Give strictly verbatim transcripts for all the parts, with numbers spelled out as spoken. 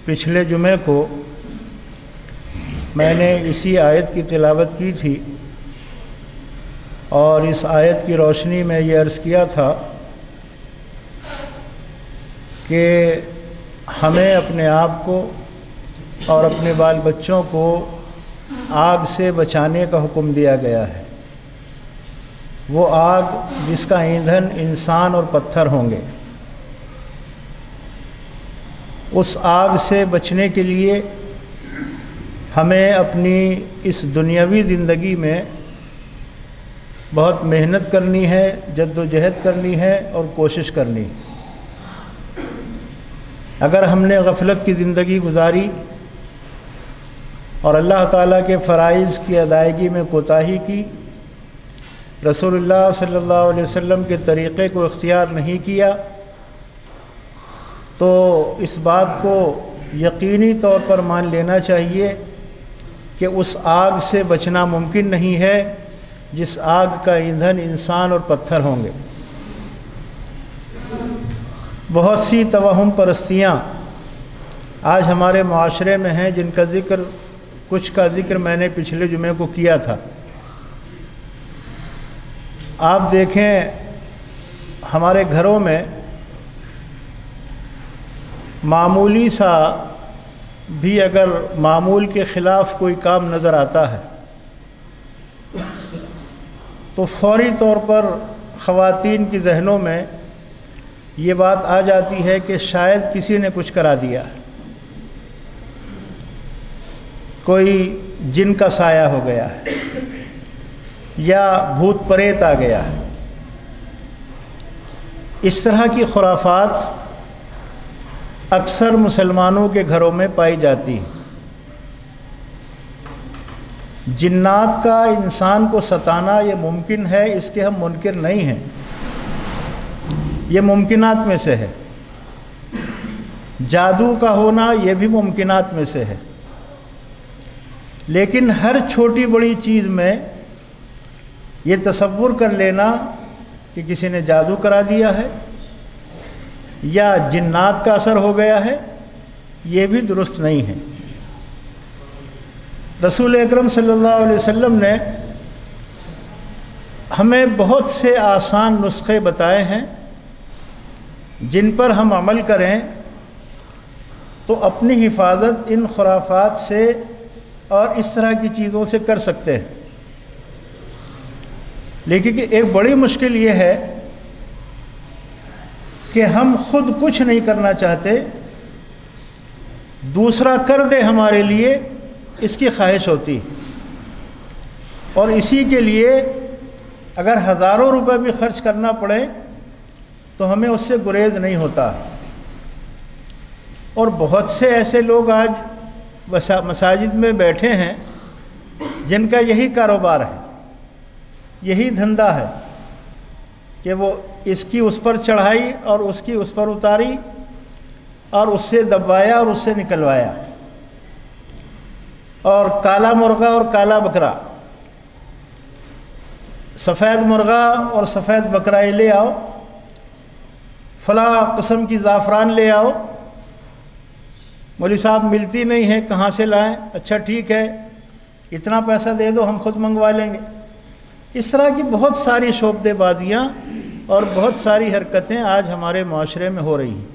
پچھلے جمعے کو میں نے اسی آیت کی تلاوت کی تھی اور اس آیت کی روشنی میں یہ عرض کیا تھا کہ ہمیں اپنے آپ کو اور اپنے بال بچوں کو آگ سے بچانے کا حکم دیا گیا ہے۔ وہ آگ جس کا ایندھن انسان اور پتھر ہوں گے، اس آگ سے بچنے کے لیے ہمیں اپنی اس دنیاوی زندگی میں بہت محنت کرنی ہے، جد و جہد کرنی ہے اور کوشش کرنی ہے۔ اگر ہم نے غفلت کی زندگی گزاری اور اللہ تعالیٰ کے فرائض کی ادائیگی میں کوتاہی کی، رسول اللہ صلی اللہ علیہ وسلم کے طریقے کو اختیار نہیں کیا، تو اس بات کو یقینی طور پر مان لینا چاہیے کہ اس آگ سے بچنا ممکن نہیں ہے جس آگ کا ایندھن انسان اور پتھر ہوں گے۔ بہت سی توہم پرستیاں آج ہمارے معاشرے میں ہیں، جن کا ذکر کچھ کا ذکر میں نے پچھلے جمعے کو کیا تھا۔ آپ دیکھیں ہمارے گھروں میں معمولی سا بھی اگر معمول کے خلاف کوئی کام نظر آتا ہے تو فوری طور پر خواتین کی ذہنوں میں یہ بات آ جاتی ہے کہ شاید کسی نے کچھ کرا دیا، کوئی جن کا سایہ ہو گیا ہے یا بھوت پریت آ گیا ہے۔ اس طرح کی خرافات اکثر مسلمانوں کے گھروں میں پائی جاتی ہیں۔ جنات کا انسان کو ستانا یہ ممکن ہے، اس کے ہم منکر نہیں ہیں، یہ ممکنات میں سے ہے۔ جادو کا ہونا یہ بھی ممکنات میں سے ہے، لیکن ہر چھوٹی بڑی چیز میں یہ تصور کر لینا کہ کسی نے جادو کرا دیا ہے یا جنات کا اثر ہو گیا ہے، یہ بھی درست نہیں ہے۔ رسول اکرم صلی اللہ علیہ وسلم نے ہمیں بہت سے آسان نسخے بتائے ہیں جن پر ہم عمل کریں تو اپنی حفاظت ان خرافات سے اور اس طرح کی چیزوں سے کر سکتے ہیں۔ لیکن ایک بڑی مشکل یہ ہے کہ ہم خود کچھ نہیں کرنا چاہتے، دوسرا کر دے ہمارے لیے، اس کی خواہش ہوتی، اور اسی کے لیے اگر ہزاروں روپے بھی خرچ کرنا پڑے تو ہمیں اس سے گریز نہیں ہوتا۔ اور بہت سے ایسے لوگ آج مساجد میں بیٹھے ہیں جن کا یہی کاروبار ہے، یہی دھندا ہے کہ وہ اس کی اس پر چڑھائی اور اس کی اس پر اتاری اور اس سے دبوایا اور اس سے نکلوایا، اور کالا مرغا اور کالا بکرا، سفید مرغا اور سفید بکرا یہ لے آؤ، فلاں قسم کی زعفران لے آؤ، مولوی صاحب ملتی نہیں ہے، کہاں سے لائیں؟ اچھا ٹھیک ہے، اتنا پیسہ دے دو، ہم خود منگوا لیں گے۔ اس طرح کی بہت ساری شعبدے بازیاں اور بہت ساری حرکتیں آج ہمارے معاشرے میں ہو رہی ہیں۔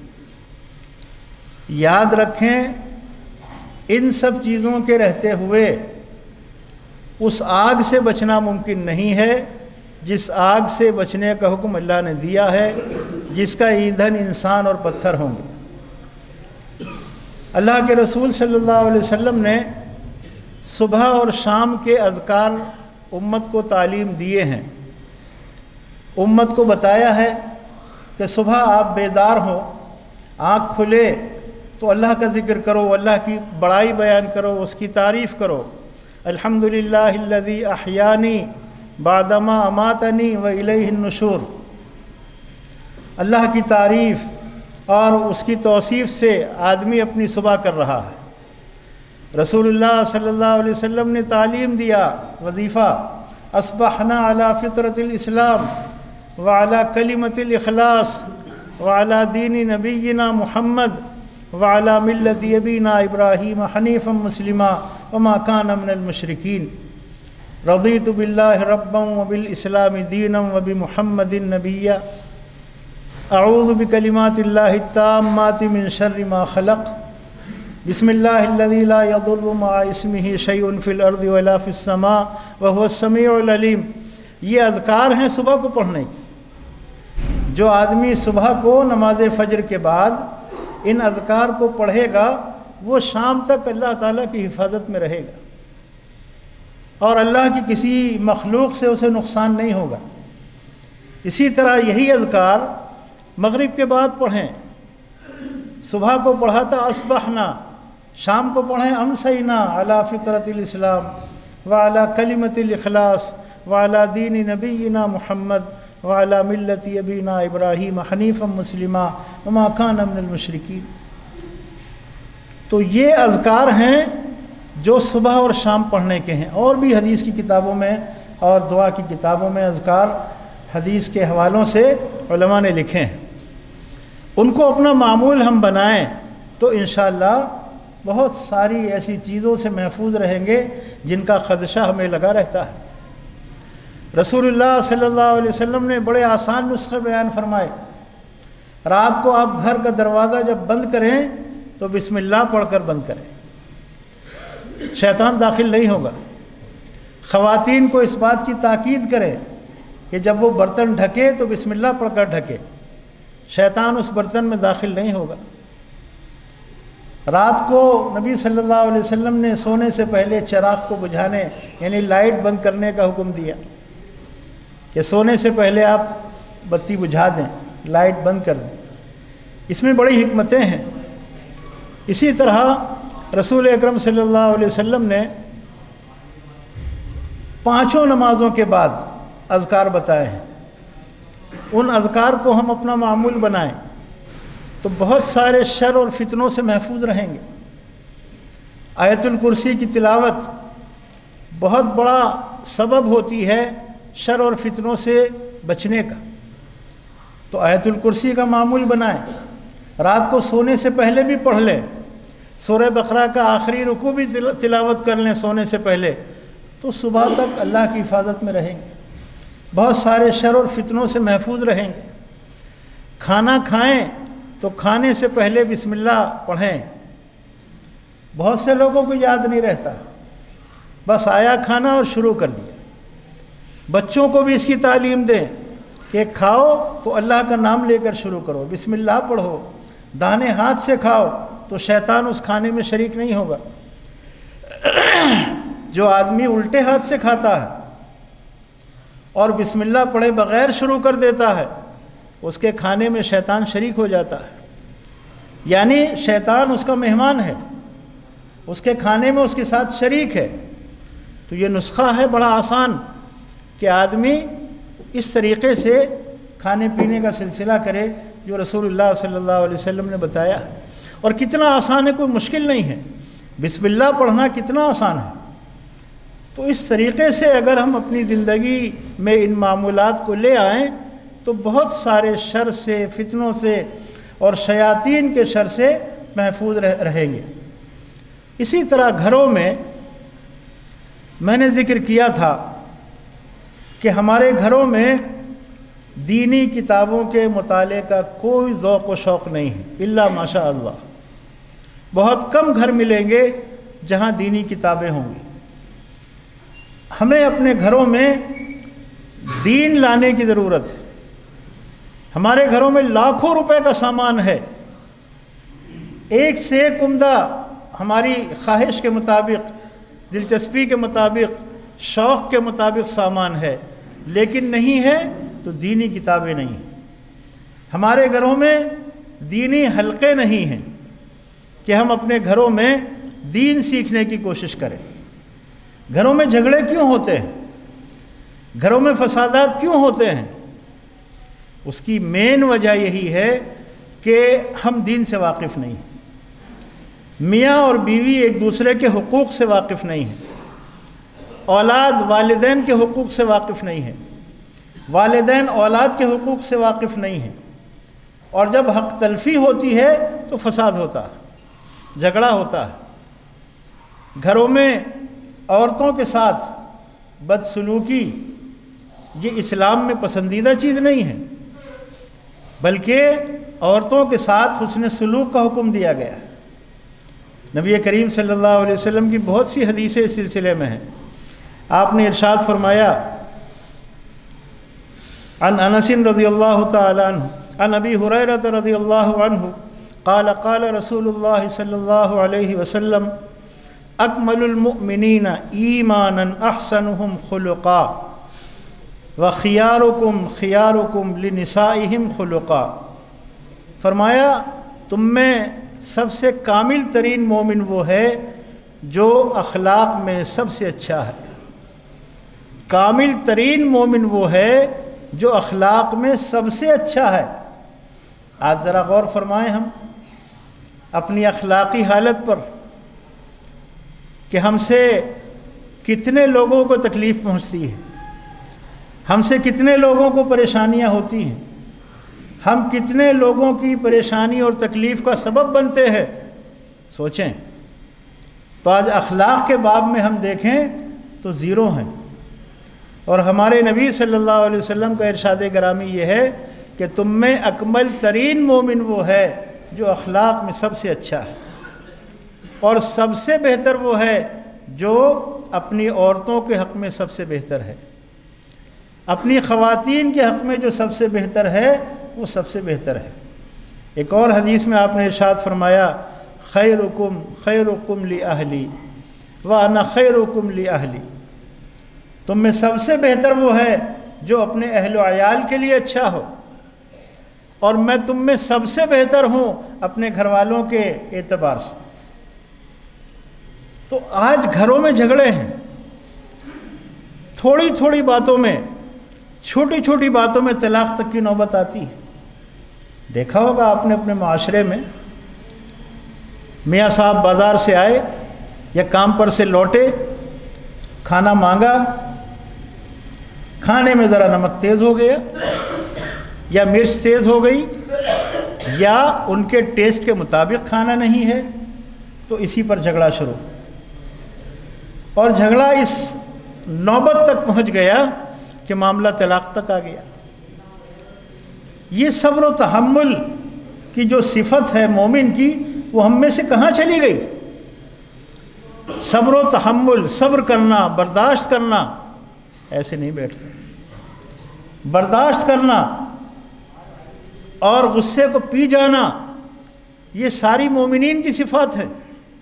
یاد رکھیں، ان سب چیزوں کے رہتے ہوئے اس آگ سے بچنا ممکن نہیں ہے جس آگ سے بچنے کا حکم اللہ نے دیا ہے، جس کا ایندھن انسان اور پتھر ہوں گے۔ اللہ کے رسول صلی اللہ علیہ وسلم نے صبح اور شام کے اذکار امت کو تعلیم دیے ہیں۔ امت کو بتایا ہے کہ صبح آپ بیدار ہو، آنکھ کھلے تو اللہ کا ذکر کرو، اللہ کی بڑائی بیان کرو، اس کی تعریف کرو۔ الحمدللہ الذی احیانی بعدما اماتنی و الیہ النشور۔ اللہ کی تعریف اور اس کی توصیف سے آدمی اپنی صبح کر رہا ہے۔ رسول اللہ صلی اللہ علیہ وسلم نے تعلیم دیا وظیفہ، اصبحنا علی فطرت الاسلام وعلی کلمۃ الاخلاص وعلی دین نبینا محمد وعلی ملت ابینا ابراہیم حنیفا مسلما وما کان من المشرکین رضیت باللہ ربا وبالاسلام دینا وبمحمد نبیا اعوذ بکلمات اللہ التامات من شر ما خلق بسم اللہ الذی لا یضر مع اسمہ شیء فی الارض ولا فی السماء وهو السمیع العلیم۔ یہ اذکار ہیں صبح کو پڑھنے کی۔ جو آدمی صبح کو نماز فجر کے بعد ان اذکار کو پڑھے گا وہ شام تک اللہ تعالیٰ کی حفاظت میں رہے گا اور اللہ کی کسی مخلوق سے اسے نقصان نہیں ہوگا۔ اسی طرح یہی اذکار مغرب کے بعد پڑھیں۔ صبح کو پڑھا تھا اصبحنا، شام کو پڑھیں امسینا علی فطرت الاسلام وعلی کلمت الاخلاص وعلی دین نبینا محمد وعلی ملت ابینا ابراہیم حنیفا مسلما وما کان من المشرکین۔ تو یہ اذکار ہیں جو صبح اور شام پڑھنے کے ہیں۔ اور بھی حدیث کی کتابوں میں اور دعا کی کتابوں میں اذکار حدیث کے حوالوں سے علماء نے لکھے ہیں۔ ان کو اپنا معمول ہم بنائیں تو انشاءاللہ بہت ساری ایسی چیزوں سے محفوظ رہیں گے جن کا خدشہ ہمیں لگا رہتا ہے۔ رسول اللہ صلی اللہ علیہ وسلم نے بڑے آسان نسخے بیان فرمائے۔ رات کو آپ گھر کا دروازہ جب بند کریں تو بسم اللہ پڑھ کر بند کریں، شیطان داخل نہیں ہوگا۔ خواتین کو اس بات کی تاکید کریں کہ جب وہ برتن ڈھکے تو بسم اللہ پڑھ کر ڈھکے، شیطان اس برتن میں داخل نہیں ہوگا۔ رات کو نبی صلی اللہ علیہ وسلم نے سونے سے پہلے چراغ کو بجھانے یعنی لائٹ بند کرنے کا حکم دیا کہ سونے سے پہلے آپ بتی بجھا دیں، لائٹ بند کر دیں۔ اس میں بڑی حکمتیں ہیں۔ اسی طرح رسول اکرم صلی اللہ علیہ وسلم نے پانچوں نمازوں کے بعد اذکار بتائے ہیں۔ ان اذکار کو ہم اپنا معمول بنائیں تو بہت سارے شر اور فتنوں سے محفوظ رہیں گے۔ آیت الکرسی کی تلاوت بہت بڑا سبب ہوتی ہے شر اور فتنوں سے بچنے کا، تو آیت الکرسی کا معمول بنائیں۔ رات کو سونے سے پہلے بھی پڑھ لیں، سورہ بقرہ کا آخری رکوع بھی تلاوت کر لیں سونے سے پہلے، تو صبح تک اللہ کی حفاظت میں رہیں گے، بہت سارے شر اور فتنوں سے محفوظ رہیں گے۔ کھانا کھائیں تو کھانے سے پہلے بسم اللہ پڑھیں۔ بہت سے لوگوں کو یاد نہیں رہتا، بس آیا کھانا اور شروع کر دیا۔ بچوں کو بھی اس کی تعلیم دیں کہ کھاؤ تو اللہ کا نام لے کر شروع کرو، بسم اللہ پڑھو۔ دانے ہاتھ سے کھاؤ تو شیطان اس کھانے میں شریک نہیں ہوگا۔ جو آدمی الٹے ہاتھ سے کھاتا ہے اور بسم اللہ پڑھے بغیر شروع کر دیتا ہے اس کے کھانے میں شیطان شریک ہو جاتا ہے، یعنی شیطان اس کا مہمان ہے، اس کے کھانے میں اس کے ساتھ شریک ہے۔ تو یہ نسخہ ہے بڑا آسان کہ آدمی اس طریقے سے کھانے پینے کا سلسلہ کرے جو رسول اللہ صلی اللہ علیہ وسلم نے بتایا۔ اور کتنا آسان ہے، کوئی مشکل نہیں ہے، بسم اللہ پڑھنا کتنا آسان ہے۔ تو اس طریقے سے اگر ہم اپنی زندگی میں ان معمولات کو لے آئیں تو بہت سارے شر سے، فتنوں سے اور شیاطین کے شر سے محفوظ رہیں گے۔ اسی طرح گھروں میں میں نے ذکر کیا تھا کہ ہمارے گھروں میں دینی کتابوں کے مطالعے کا کوئی ذوق و شوق نہیں ہے الا ماشاء اللہ۔ بہت کم گھر ملیں گے جہاں دینی کتابیں ہوں گی۔ ہمیں اپنے گھروں میں دین لانے کی ضرورت ہے۔ ہمارے گھروں میں لاکھوں روپے کا سامان ہے، ایک سے ایک عمدہ ہماری خواہش کے مطابق، دلچسپی کے مطابق، شوق کے مطابق سامان ہے، لیکن نہیں ہے تو دینی کتابیں نہیں ہیں۔ ہمارے گھروں میں دینی حلقے نہیں ہیں کہ ہم اپنے گھروں میں دین سیکھنے کی کوشش کریں۔ گھروں میں جھگڑے کیوں ہوتے ہیں؟ گھروں میں فسادات کیوں ہوتے ہیں؟ اس کی مین وجہ یہی ہے کہ ہم دین سے واقف نہیں ہیں۔ میاں اور بیوی ایک دوسرے کے حقوق سے واقف نہیں ہیں، اولاد والدین کے حقوق سے واقف نہیں ہے، والدین اولاد کے حقوق سے واقف نہیں ہیں، اور جب حق تلفی ہوتی ہے تو فساد ہوتا ہے۔ جھگڑا ہوتا ہے، گھروں میں عورتوں کے ساتھ بدسلوکی یہ اسلام میں پسندیدہ چیز نہیں ہے، بلکہ عورتوں کے ساتھ حسن سلوک کا حکم دیا گیا ہے۔ نبی کریم صلی اللہ علیہ وسلم کی بہت سی حدیثیں اس سلسلے میں ہیں۔ آپ نے ارشاد فرمایا، عن انس رضی اللہ تعالی عنہ عن ابی ہریرہ رضی اللہ عنہ قال قال رسول اللہ صلی اللہ علیہ وسلم اکمل المؤمنین ایمانا احسنهم خلقا وخیارکم خیارکم لنسائہم خلقا۔ فرمایا تم میں سب سے کامل ترین مومن وہ ہے جو اخلاق میں سب سے اچھا ہے۔ کامل ترین مومن وہ ہے جو اخلاق میں سب سے اچھا ہے۔ آج ذرا غور فرمائیں ہم اپنی اخلاقی حالت پر کہ ہم سے کتنے لوگوں کو تکلیف پہنچتی ہے، ہم سے کتنے لوگوں کو پریشانیاں ہوتی ہیں، ہم کتنے لوگوں کی پریشانی اور تکلیف کا سبب بنتے ہیں، سوچیں۔ تو آج اخلاق کے باب میں ہم دیکھیں تو زیرو ہیں، اور ہمارے نبی صلی اللہ علیہ وسلم کا ارشاد گرامی یہ ہے کہ تم میں اکمل ترین مومن وہ ہے جو اخلاق میں سب سے اچھا ہے، اور سب سے بہتر وہ ہے جو اپنی عورتوں کے حق میں سب سے بہتر ہے، اپنی خواتین کے حق میں جو سب سے بہتر ہے وہ سب سے بہتر ہے۔ ایک اور حدیث میں آپ نے ارشاد فرمایا، خیرکم خیرکم لأہلی وانا خیرکم لأہلی۔ تم میں سب سے بہتر وہ ہے جو اپنے اہل و عیال کے لیے اچھا ہو، اور میں تم میں سب سے بہتر ہوں اپنے گھر والوں کے اعتبار سے۔ تو آج گھروں میں جھگڑے ہیں، تھوڑی تھوڑی باتوں میں، چھوٹی چھوٹی باتوں میں طلاق تک کی نوبت آتی ہے۔ دیکھا ہوگا آپ نے اپنے معاشرے میں، میاں صاحب بازار سے آئے یا کام پر سے لوٹے، کھانا مانگا، کھانے میں ذرا نمک تیز ہو گیا یا مرچ تیز ہو گئی یا ان کے ٹیسٹ کے مطابق کھانا نہیں ہے، تو اسی پر جھگڑا شروع، اور جھگڑا اس نوبت تک پہنچ گیا کہ معاملہ طلاق تک آ گیا۔ یہ صبر و تحمل کی جو صفت ہے مومن کی، وہ ہم میں سے کہاں چلی گئی؟ صبر و تحمل، صبر کرنا، برداشت کرنا، ایسے نہیں بیٹھتے۔ برداشت کرنا اور غصے کو پی جانا، یہ ساری مومنین کی صفات ہے،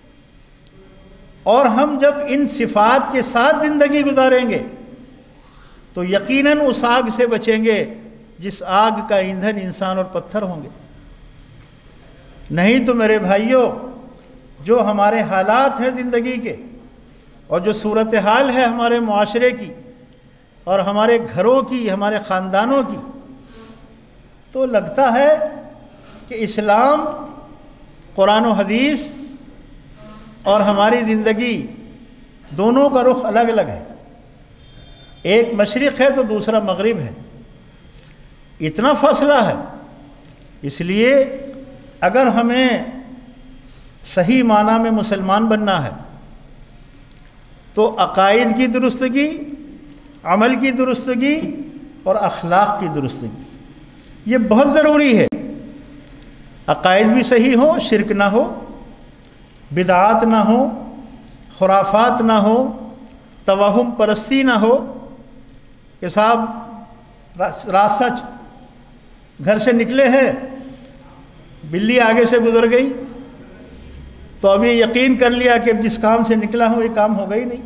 اور ہم جب ان صفات کے ساتھ زندگی گزاریں گے تو یقیناً اس آگ سے بچیں گے جس آگ کا ایندھن انسان اور پتھر ہوں گے۔ نہیں تو میرے بھائیوں، جو ہمارے حالات ہیں زندگی کے، اور جو صورتحال ہے ہمارے معاشرے کی اور ہمارے گھروں کی، ہمارے خاندانوں کی، تو لگتا ہے کہ اسلام، قرآن و حدیث اور ہماری زندگی دونوں کا رخ الگ الگ ہے۔ ایک مشرق ہے تو دوسرا مغرب ہے، اتنا فاصلہ ہے۔ اس لیے اگر ہمیں صحیح معنی میں مسلمان بننا ہے تو عقائد کی درستگی، عمل کی درستگی اور اخلاق کی درستگی یہ بہت ضروری ہے۔ عقائد بھی صحیح ہو، شرک نہ ہو، بدعات نہ ہو، خرافات نہ ہو، توہم پرستی نہ ہو کہ صاحب راستہ گھر سے نکلے ہیں، بلی آگے سے گزر گئی تو ابھی یقین کر لیا کہ جس کام سے نکلا ہوں یہ کام ہوگا ہی نہیں۔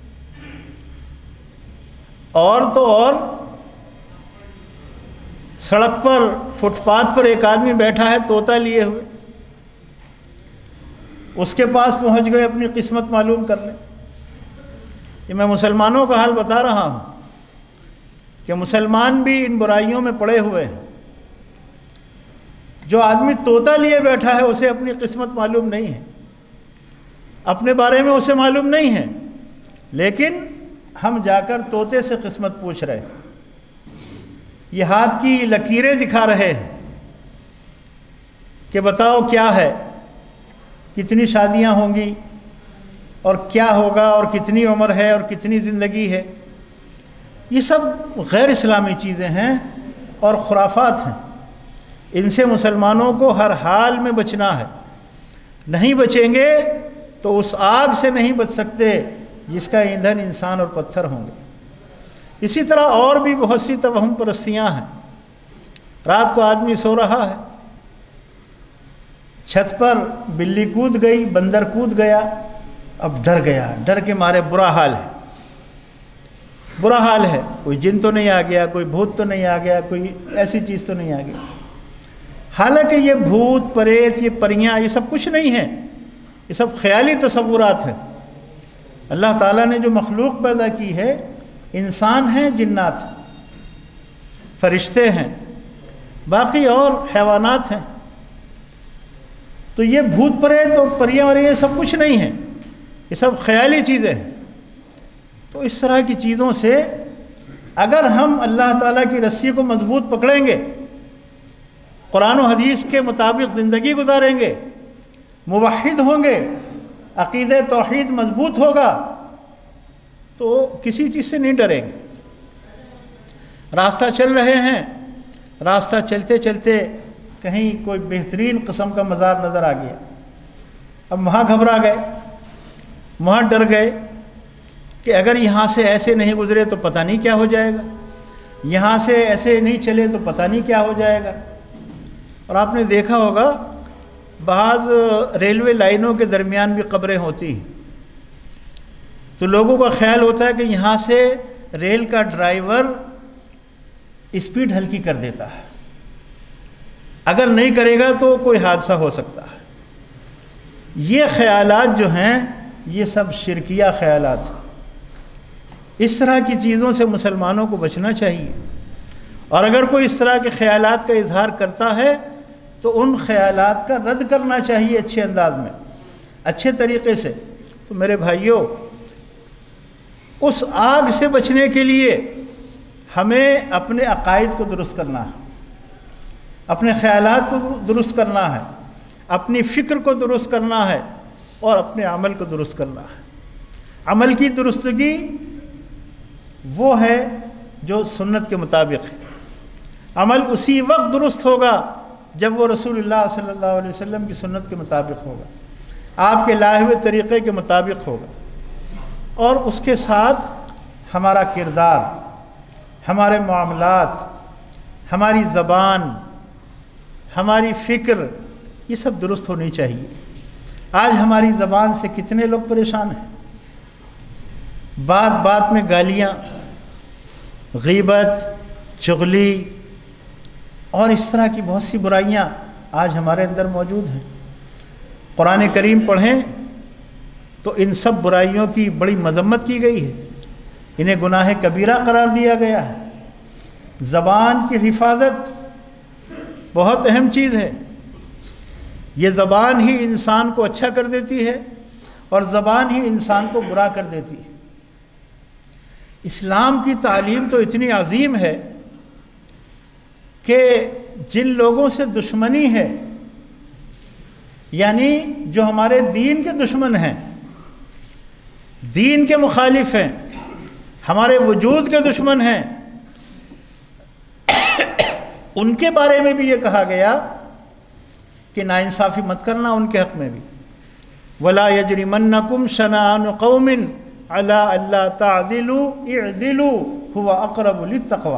اور تو اور سڑک پر، فٹ پاتھ پر ایک آدمی بیٹھا ہے طوطا لیے ہوئے، اس کے پاس پہنچ گئے اپنی قسمت معلوم کرنے۔ یہ میں مسلمانوں کا حال بتا رہا ہوں کہ مسلمان بھی ان برائیوں میں پڑے ہوئے ہیں۔ جو آدمی طوطا لیے بیٹھا ہے اسے اپنی قسمت معلوم نہیں ہے، اپنے بارے میں اسے معلوم نہیں ہے، لیکن ہم جا کر طوطے سے قسمت پوچھ رہے ہیں، یہ ہاتھ کی لکیریں دکھا رہے ہیں کہ بتاؤ کیا ہے۔ کتنی شادیاں ہوں گی اور کیا ہوگا اور کتنی عمر ہے اور کتنی زندگی ہے، یہ سب غیر اسلامی چیزیں ہیں اور خرافات ہیں۔ ان سے مسلمانوں کو ہر حال میں بچنا ہے، نہیں بچیں گے تو اس آگ سے نہیں بچ سکتے جس کا ایندھن انسان اور پتھر ہوں گے۔ اسی طرح اور بھی بہت سی توہم پرستیاں ہیں۔ رات کو آدمی سو رہا ہے، چھت پر بلی کود گئی، بندر کود گیا، اب ڈر گیا، ڈر کے مارے برا حال ہے، برا حال ہے، کوئی جن تو نہیں آ گیا، کوئی بھوت تو نہیں آ گیا، کوئی ایسی چیز تو نہیں آ گئی۔ حالانکہ یہ بھوت پریت، یہ پریاں، یہ سب کچھ نہیں ہے، یہ سب خیالی تصورات ہیں۔ اللہ تعالیٰ نے جو مخلوق پیدا کی ہے، انسان ہیں، جنات ہیں، فرشتے ہیں، باقی اور حیوانات ہیں، تو یہ بھوت پریت اور پریاں اور یہ سب کچھ نہیں ہے، یہ سب خیالی چیزیں ہیں۔ تو اس طرح کی چیزوں سے اگر ہم اللہ تعالیٰ کی رسی کو مضبوط پکڑیں گے، قرآن و حدیث کے مطابق زندگی گزاریں گے، موحد ہوں گے، عقیدہ توحید مضبوط ہوگا، تو کسی چیز سے نہیں ڈریں گے۔ راستہ چل رہے ہیں، راستہ چلتے چلتے کہیں کوئی بہترین قسم کا مزار نظر آ گیا، اب وہاں گھبرا گئے، وہاں ڈر گئے کہ اگر یہاں سے ایسے نہیں گزرے تو پتہ نہیں کیا ہو جائے گا، یہاں سے ایسے نہیں چلے تو پتہ نہیں کیا ہو جائے گا۔ اور آپ نے دیکھا ہوگا بعض ریلوے لائنوں کے درمیان بھی قبریں ہوتی ہیں، تو لوگوں کا خیال ہوتا ہے کہ یہاں سے ریل کا ڈرائیور اسپیڈ ہلکی کر دیتا ہے، اگر نہیں کرے گا تو کوئی حادثہ ہو سکتا ہے۔ یہ خیالات جو ہیں یہ سب شرکیہ خیالات ہیں۔ اس طرح کی چیزوں سے مسلمانوں کو بچنا چاہیے، اور اگر کوئی اس طرح کے خیالات کا اظہار کرتا ہے تو ان خیالات کا رد کرنا چاہیے اچھے انداز میں، اچھے طریقے سے۔ تو میرے بھائیوں، اس آگ سے بچنے کے لیے ہمیں اپنے عقائد کو درست کرنا ہے، اپنے خیالات کو درست کرنا ہے، اپنی فکر کو درست کرنا ہے، اور اپنے عمل کو درست کرنا ہے۔ عمل کی درستگی وہ ہے جو سنت کے مطابق ہے۔ عمل اسی وقت درست ہوگا جب وہ رسول اللہ صلی اللہ علیہ وسلم کی سنت کے مطابق ہوگا، آپ کے لائے ہوئے طریقے کے مطابق ہوگا، اور اس کے ساتھ ہمارا کردار، ہمارے معاملات، ہماری زبان، ہماری فکر، یہ سب درست ہونی چاہیے۔ آج ہماری زبان سے کتنے لوگ پریشان ہیں، بات بات میں گالیاں، غیبت، چغلی اور اس طرح کی بہت سی برائیاں آج ہمارے اندر موجود ہیں۔ قرآن کریم پڑھیں تو ان سب برائیوں کی بڑی مذمت کی گئی ہے، انہیں گناہ کبیرہ قرار دیا گیا ہے۔ زبان کی حفاظت بہت اہم چیز ہے، یہ زبان ہی انسان کو اچھا کر دیتی ہے اور زبان ہی انسان کو برا کر دیتی ہے۔ اسلام کی تعلیم تو اتنی عظیم ہے کہ جن لوگوں سے دشمنی ہے، یعنی جو ہمارے دین کے دشمن ہیں، دین کے مخالف ہیں، ہمارے وجود کے دشمن ہیں، ان کے بارے میں بھی یہ کہا گیا کہ ناانصافی مت کرنا ان کے حق میں بھی۔ وَلَا يَجْرِمَنَّكُمْ شَنَآنُ قَوْمٍ عَلَىٰ أَلَّا تَعْدِلُوا اعْدِلُوا هُوَ أَقْرَبُ لِلتَّقْوَىٰ۔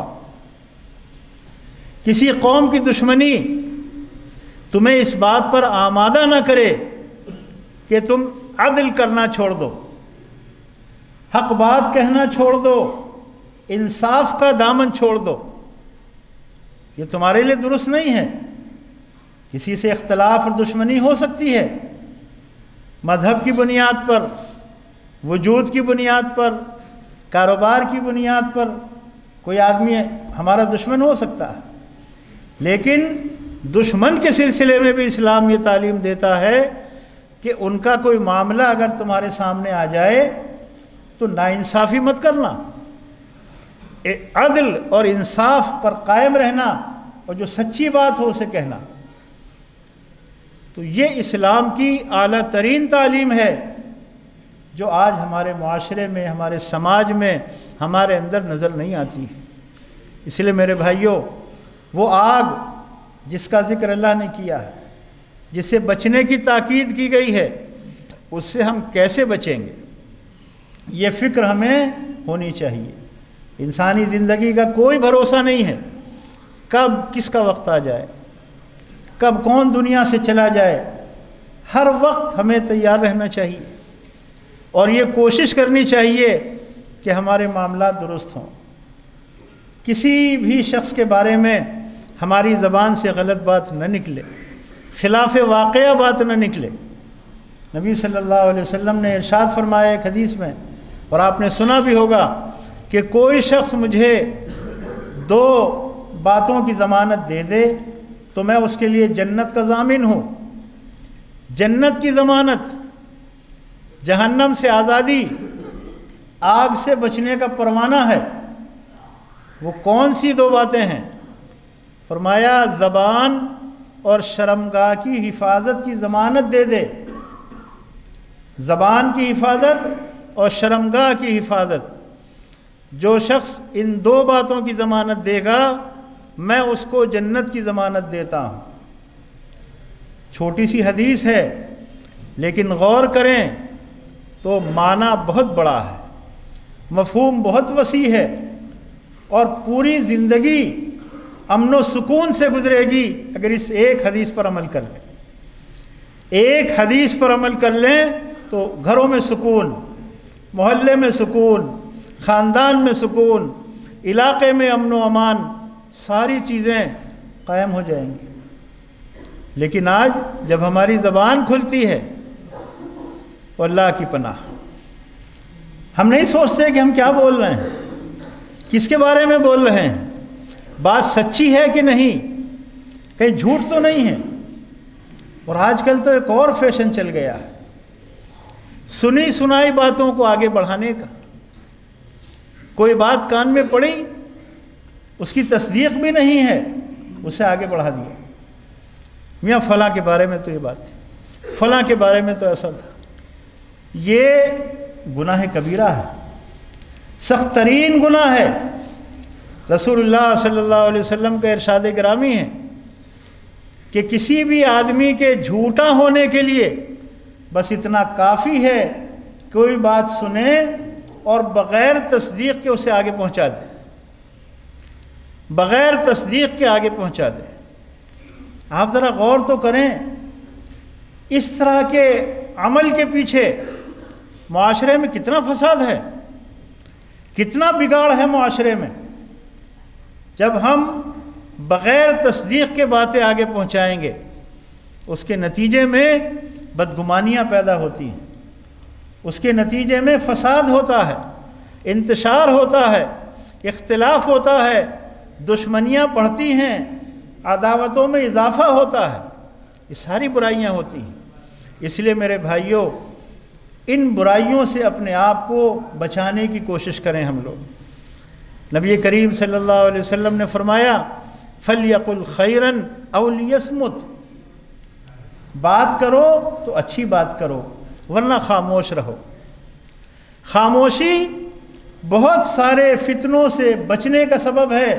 کسی قوم کی دشمنی تمہیں اس بات پر آمادہ نہ کرے کہ تم عدل کرنا چھوڑ دو، حق بات کہنا چھوڑ دو، انصاف کا دامن چھوڑ دو، یہ تمہارے لیے درست نہیں ہے۔ کسی سے اختلاف اور دشمنی ہو سکتی ہے، مذہب کی بنیاد پر، وجود کی بنیاد پر، کاروبار کی بنیاد پر کوئی آدمی ہمارا دشمن ہو سکتا ہے، لیکن دشمن کے سلسلے میں بھی اسلام یہ تعلیم دیتا ہے کہ ان کا کوئی معاملہ اگر تمہارے سامنے آ جائے تو ناانصافی مت کرنا، عدل اور انصاف پر قائم رہنا، اور جو سچی بات ہو اسے کہنا۔ تو یہ اسلام کی اعلیٰ ترین تعلیم ہے جو آج ہمارے معاشرے میں، ہمارے سماج میں، ہمارے اندر نظر نہیں آتی ہے۔ اس لیے میرے بھائیوں، وہ آگ جس کا ذکر اللہ نے کیا ہے، جس سے بچنے کی تاکید کی گئی ہے، اس سے ہم کیسے بچیں گے، یہ فکر ہمیں ہونی چاہیے۔ انسانی زندگی کا کوئی بھروسہ نہیں ہے، کب کس کا وقت آ جائے، کب کون دنیا سے چلا جائے۔ ہر وقت ہمیں تیار رہنا چاہیے اور یہ کوشش کرنی چاہیے کہ ہمارے معاملات درست ہوں۔ کسی بھی شخص کے بارے میں ہماری زبان سے غلط بات نہ نکلے، خلاف واقعہ بات نہ نکلے۔ نبی صلی اللہ علیہ وسلم نے ارشاد فرمایا ایک حدیث میں، اور آپ نے سنا بھی ہوگا، کہ کوئی شخص مجھے دو باتوں کی ضمانت دے دے تو میں اس کے لیے جنت کا ضامن ہوں۔ جنت کی ضمانت، جہنم سے آزادی، آگ سے بچنے کا پروانہ ہے۔ وہ کون سی دو باتیں ہیں؟ فرمایا زبان اور شرمگاہ کی حفاظت کی ضمانت دے دے۔ زبان کی حفاظت اور شرمگاہ کی حفاظت، جو شخص ان دو باتوں کی ضمانت دے گا میں اس کو جنت کی ضمانت دیتا ہوں۔ چھوٹی سی حدیث ہے لیکن غور کریں تو معنی بہت بڑا ہے، مفہوم بہت وسیع ہے، اور پوری زندگی امن و سکون سے گزرے گی اگر اس ایک حدیث پر عمل کر لیں۔ ایک حدیث پر عمل کر لیں تو گھروں میں سکون، محلے میں سکون، خاندان میں سکون، علاقے میں امن و امان، ساری چیزیں قائم ہو جائیں گی۔ لیکن آج جب ہماری زبان کھلتی ہے تو اللہ کی پناہ، ہم نہیں سوچتے کہ ہم کیا بول رہے ہیں، کس کے بارے میں بول رہے ہیں، بات سچی ہے کہ نہیں، کہیں جھوٹ تو نہیں ہے۔ اور آج کل تو ایک اور فیشن چل گیا ہے، سنی سنائی باتوں کو آگے بڑھانے کا۔ کوئی بات کان میں پڑی، اس کی تصدیق بھی نہیں ہے، اسے آگے بڑھا دیا۔ میاں فلاں کے بارے میں تو یہ بات تھی، فلاں کے بارے میں تو ایسا تھا۔ یہ گناہ کبیرہ ہے، سخت ترین گناہ ہے۔ رسول اللہ صلی اللہ علیہ وسلم کا ارشاد گرامی ہے کہ کسی بھی آدمی کے جھوٹا ہونے کے لیے بس اتنا کافی ہے، کوئی بات سنے اور بغیر تصدیق کے اسے آگے پہنچا دے، بغیر تصدیق کے آگے پہنچا دے۔ آپ ذرا غور تو کریں، اس طرح کے عمل کے پیچھے معاشرے میں کتنا فساد ہے، کتنا بگاڑ ہے معاشرے میں۔ جب ہم بغیر تصدیق کے باتیں آگے پہنچائیں گے، اس کے نتیجے میں بدگمانیاں پیدا ہوتی ہیں، اس کے نتیجے میں فساد ہوتا ہے، انتشار ہوتا ہے، اختلاف ہوتا ہے، دشمنیاں بڑھتی ہیں، عداوتوں میں اضافہ ہوتا ہے، یہ ساری برائیاں ہوتی ہیں۔ اس لیے میرے بھائیوں، ان برائیوں سے اپنے آپ کو بچانے کی کوشش کریں ہم لوگ۔ نبی کریم صلی اللہ علیہ وسلم نے فرمایا فَلْيَقُلْ خَيْرًا أَوْ لِيَصْمُتْ، بات کرو تو اچھی بات کرو ورنہ خاموش رہو۔ خاموشی بہت سارے فتنوں سے بچنے کا سبب ہے۔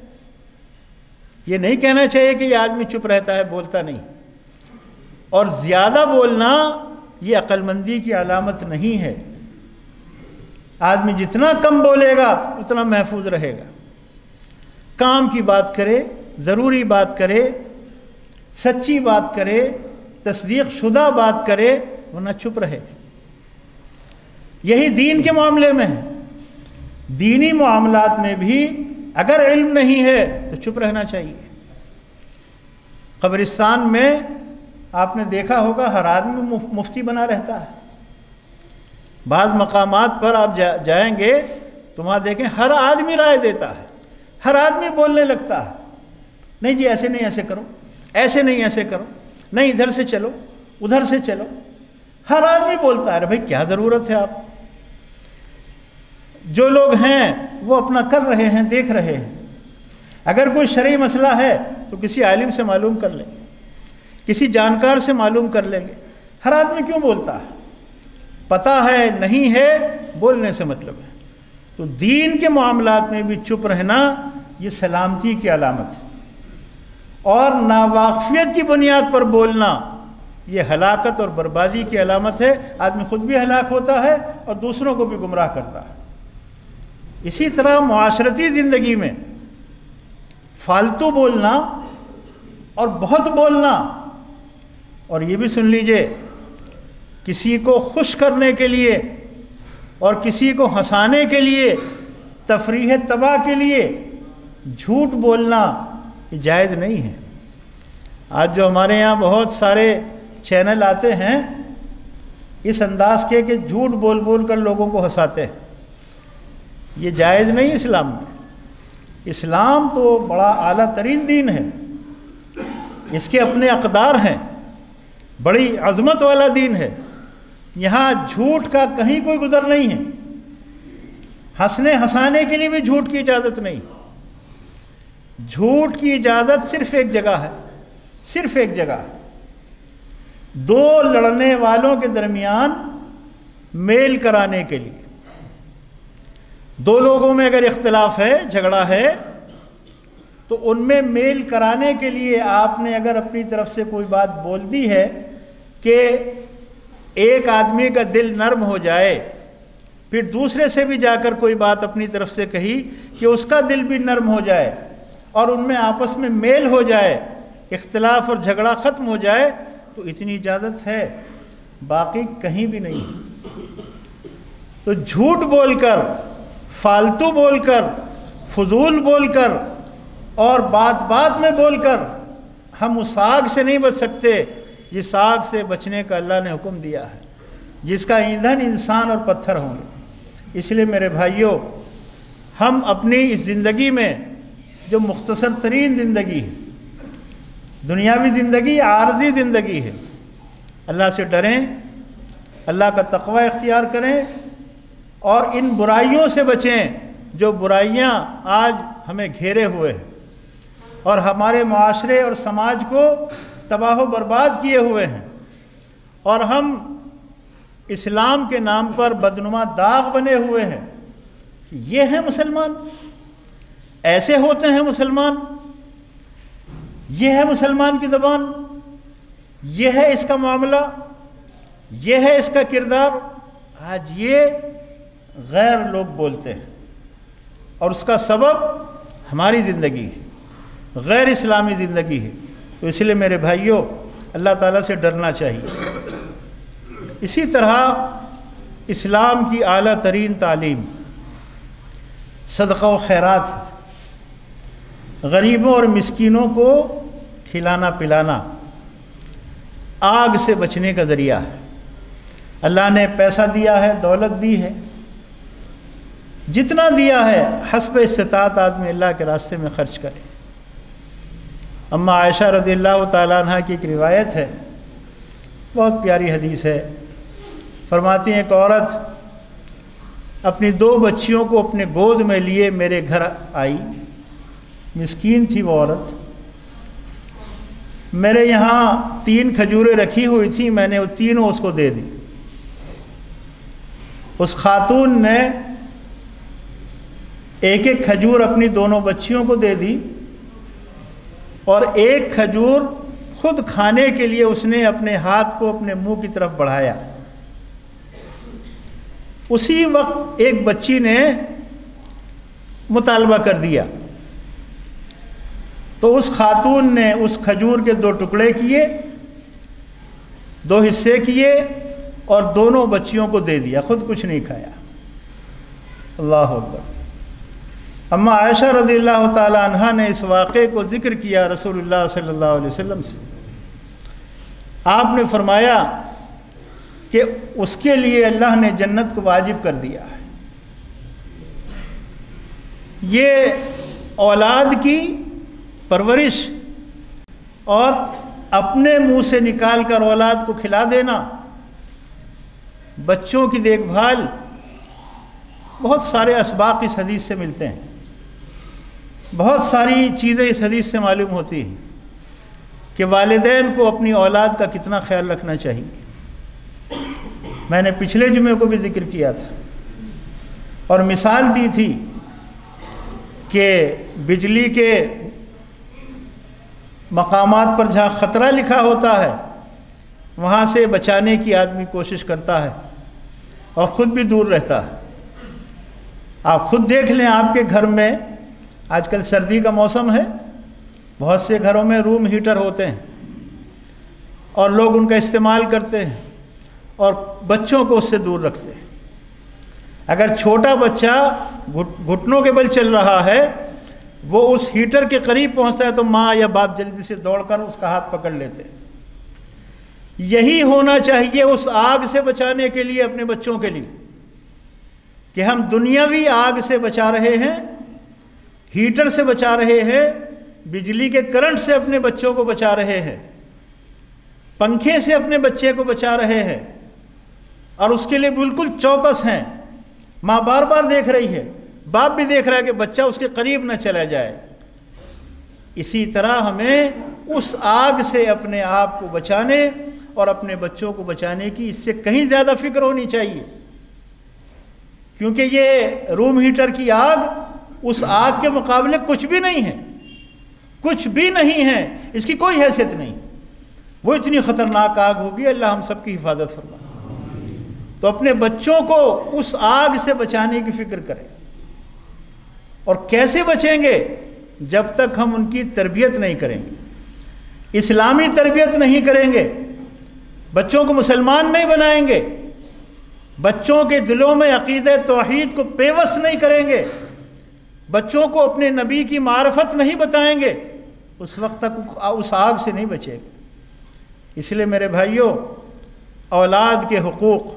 یہ نہیں کہنا چاہیے کہ یہ آدمی چپ رہتا ہے، بولتا نہیں، اور زیادہ بولنا یہ عقل مندی کی علامت نہیں ہے۔ آدمی جتنا کم بولے گا اتنا محفوظ رہے گا، کام کی بات کرے، ضروری بات کرے، سچی بات کرے، تصدیق شدہ بات کرے، ورنہ چپ رہے۔ یہی دین کے معاملے میں ہے، دینی معاملات میں بھی اگر علم نہیں ہے تو چپ رہنا چاہیے۔ قبرستان میں آپ نے دیکھا ہوگا ہر آدمی مفتی بنا رہتا ہے۔ بعض مقامات پر آپ جائیں گے تو وہاں دیکھیں ہر آدمی رائے دیتا ہے، ہر آدمی بولنے لگتا ہے، نہیں جی ایسے نہیں ایسے کرو، ایسے نہیں ایسے کرو، نہیں ادھر سے چلو ادھر سے چلو، ہر آدمی بولتا ہے۔ بھائی کیا ضرورت ہے؟ آپ جو لوگ ہیں وہ اپنا کر رہے ہیں، دیکھ رہے ہیں۔ اگر کوئی شرعی مسئلہ ہے تو کسی عالم سے معلوم کر لیں کسی جانکار سے معلوم کر لیں گے۔ ہر آدمی کیوں بولتا ہے؟ پتہ ہے نہیں ہے، بولنے سے مطلب ہے۔ تو دین کے معاملات میں بھی چپ رہنا یہ سلامتی کی علامت ہے، اور ناواقفیت کی بنیاد پر بولنا یہ ہلاکت اور بربادی کی علامت ہے۔ آدمی خود بھی ہلاک ہوتا ہے اور دوسروں کو بھی گمراہ کرتا ہے۔ اسی طرح معاشرتی زندگی میں فالتو بولنا اور بہت بولنا، اور یہ بھی سن لیجئے، کسی کو خوش کرنے کے لیے اور کسی کو ہنسانے کے لیے، تفریح تباہ کے لیے جھوٹ بولنا یہ جائز نہیں ہے۔ آج جو ہمارے یہاں بہت سارے چینل آتے ہیں اس انداز کے کہ جھوٹ بول بول کر لوگوں کو ہنساتے ہیں، یہ جائز نہیں اسلام میں۔ اسلام تو بڑا اعلیٰ ترین دین ہے، اس کے اپنے اقدار ہیں، بڑی عظمت والا دین ہے۔ یہاں جھوٹ کا کہیں کوئی گزر نہیں ہے، ہنسنے ہنسانے کے لیے بھی جھوٹ کی اجازت نہیں۔ جھوٹ کی اجازت صرف ایک جگہ ہے، صرف ایک جگہ ہے، دو لڑنے والوں کے درمیان میل کرانے کے لیے۔ دو لوگوں میں اگر اختلاف ہے، جھگڑا ہے، تو ان میں میل کرانے کے لیے آپ نے اگر اپنی طرف سے کوئی بات بول دی ہے کہ ایک آدمی کا دل نرم ہو جائے، پھر دوسرے سے بھی جا کر کوئی بات اپنی طرف سے کہی کہ اس کا دل بھی نرم ہو جائے اور ان میں آپس میں میل ہو جائے، اختلاف اور جھگڑا ختم ہو جائے، تو اتنی اجازت ہے، باقی کہیں بھی نہیں۔ تو جھوٹ بول کر، فالتو بول کر، فضول بول کر اور بات بات میں بول کر ہم اس آگ سے نہیں بچ سکتے جس آگ سے بچنے کا اللہ نے حکم دیا ہے، جس کا ایندھن انسان اور پتھر ہوں گے۔ اس لیے میرے بھائیوں، ہم اپنی اس زندگی میں جو مختصر ترین زندگی ہے، دنیاوی زندگی، عارضی زندگی ہے، اللہ سے ڈریں، اللہ کا تقوی اختیار کریں اور ان برائیوں سے بچیں جو برائیاں آج ہمیں گھیرے ہوئے ہیں اور ہمارے معاشرے اور سماج کو تباہ و برباد کیے ہوئے ہیں، اور ہم اسلام کے نام پر بدنما داغ بنے ہوئے ہیں کہ یہ ہے مسلمان، ایسے ہوتے ہیں مسلمان، یہ ہے مسلمان کی زبان، یہ ہے اس کا معاملہ، یہ ہے اس کا کردار۔ آج یہ غیر لوگ بولتے ہیں اور اس کا سبب ہماری زندگی ہے، غیر اسلامی زندگی ہے۔ تو اس لیے میرے بھائیوں، اللہ تعالیٰ سے ڈرنا چاہیے۔ اسی طرح اسلام کی اعلیٰ ترین تعلیم صدقہ و خیرات ہے، غریبوں اور مسکینوں کو کھلانا پلانا آگ سے بچنے کا ذریعہ ہے۔ اللہ نے پیسہ دیا ہے، دولت دی ہے، جتنا دیا ہے حسب استطاعت آدمی اللہ کے راستے میں خرچ کرے۔ اما عائشہ رضی اللہ تعالیٰ عنہ کی ایک روایت ہے، بہت پیاری حدیث ہے، فرماتی ہیں ایک عورت اپنی دو بچیوں کو اپنے گود میں لیے میرے گھر آئی، مسکین تھی وہ عورت، میرے یہاں تین کھجوریں رکھی ہوئی تھیں، میں نے وہ تینوں اس کو دے دی۔ اس خاتون نے ایک ایک کھجور اپنی دونوں بچیوں کو دے دی اور ایک کھجور خود کھانے کے لیے اس نے اپنے ہاتھ کو اپنے منہ کی طرف بڑھایا۔ اسی وقت ایک بچی نے مطالبہ کر دیا، تو اس خاتون نے اس کھجور کے دو ٹکڑے کیے، دو حصے کیے اور دونوں بچیوں کو دے دیا، خود کچھ نہیں کھایا۔ اللہ اکبر۔ اما عائشہ رضی اللہ تعالی عنہا نے اس واقعے کو ذکر کیا رسول اللہ صلی اللہ علیہ وسلم سے۔ آپ نے فرمایا کہ اس کے لیے اللہ نے جنت کو واجب کر دیا ہے۔ یہ اولاد کی پرورش اور اپنے منہ سے نکال کر اولاد کو کھلا دینا، بچوں کی دیکھ بھال، بہت سارے اسباق اس حدیث سے ملتے ہیں، بہت ساری چیزیں اس حدیث سے معلوم ہوتی ہیں کہ والدین کو اپنی اولاد کا کتنا خیال رکھنا چاہیے۔ میں نے پچھلے جمعے کو بھی ذکر کیا تھا اور مثال دی تھی کہ بجلی کے مقامات پر جہاں خطرہ لکھا ہوتا ہے وہاں سے بچانے کی آدمی کوشش کرتا ہے اور خود بھی دور رہتا ہے۔ آپ خود دیکھ لیں، آپ کے گھر میں آج کل سردی کا موسم ہے، بہت سے گھروں میں روم ہیٹر ہوتے ہیں اور لوگ ان کا استعمال کرتے ہیں اور بچوں کو اس سے دور رکھتے ہیں۔ اگر چھوٹا بچہ گھٹنوں کے بل چل رہا ہے، وہ اس ہیٹر کے قریب پہنچتا ہے تو ماں یا باپ جلدی سے دوڑ کر اس کا ہاتھ پکڑ لیتے ہیں۔ یہی ہونا چاہیے اس آگ سے بچانے کے لیے اپنے بچوں کے لیے، کہ ہم دنیاوی آگ سے بچا رہے ہیں، ہیٹر سے بچا رہے ہیں، بجلی کے کرنٹ سے اپنے بچوں کو بچا رہے ہیں، پنکھے سے اپنے بچے کو بچا رہے ہیں، اور اس کے لیے بالکل چوکس ہیں۔ ماں بار بار دیکھ رہی ہے، باپ بھی دیکھ رہا ہے کہ بچہ اس کے قریب نہ چلا جائے۔ اسی طرح ہمیں اس آگ سے اپنے آپ کو بچانے اور اپنے بچوں کو بچانے کی اس سے کہیں زیادہ فکر ہونی چاہیے، کیونکہ یہ روم ہیٹر کی آگ اس آگ کے مقابلے کچھ بھی نہیں ہے، کچھ بھی نہیں ہے، اس کی کوئی حیثیت نہیں۔ وہ اتنی خطرناک آگ ہوگی، اللہ ہم سب کی حفاظت فرمائے۔ تو اپنے بچوں کو اس آگ سے بچانے کی فکر کریں، اور کیسے بچیں گے؟ جب تک ہم ان کی تربیت نہیں کریں گے، اسلامی تربیت نہیں کریں گے، بچوں کو مسلمان نہیں بنائیں گے، بچوں کے دلوں میں عقیدہ توحید کو پیوست نہیں کریں گے، بچوں کو اپنے نبی کی معرفت نہیں بتائیں گے، اس وقت تک اس آگ سے نہیں بچے گے۔ اس لیے میرے بھائیوں، اولاد کے حقوق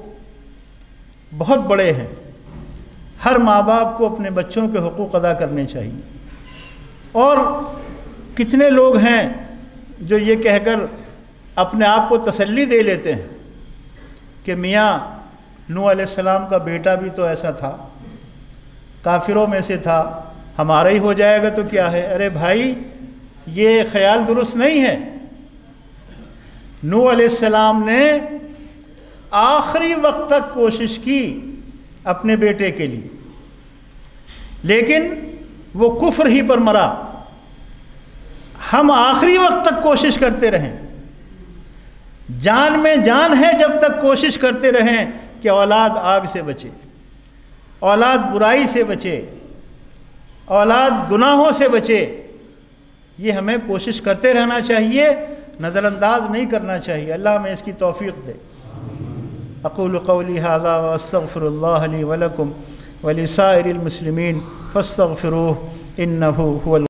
بہت بڑے ہیں، ہر ماں باپ کو اپنے بچوں کے حقوق ادا کرنے چاہیے۔ اور کتنے لوگ ہیں جو یہ کہہ کر اپنے آپ کو تسلی دے لیتے ہیں کہ میاں نوح علیہ السلام کا بیٹا بھی تو ایسا تھا، کافروں میں سے تھا، ہمارا ہی ہو جائے گا تو کیا ہے؟ ارے بھائی، یہ خیال درست نہیں ہے۔ نوح علیہ السلام نے آخری وقت تک کوشش کی اپنے بیٹے کے لیے، لیکن وہ کفر ہی پر مرا۔ ہم آخری وقت تک کوشش کرتے رہیں، جان میں جان ہے جب تک کوشش کرتے رہیں کہ اولاد آگ سے بچے، اولاد برائی سے بچے، اولاد گناہوں سے بچے۔ یہ ہمیں کوشش کرتے رہنا چاہیے، نظر انداز نہیں کرنا چاہیے۔ اللہ ہمیں اس کی توفیق دے۔ اقول قولی ھذا واستغفر اللہ لی ولکم ولسائر المسلمین فاستغفروہ انہ هو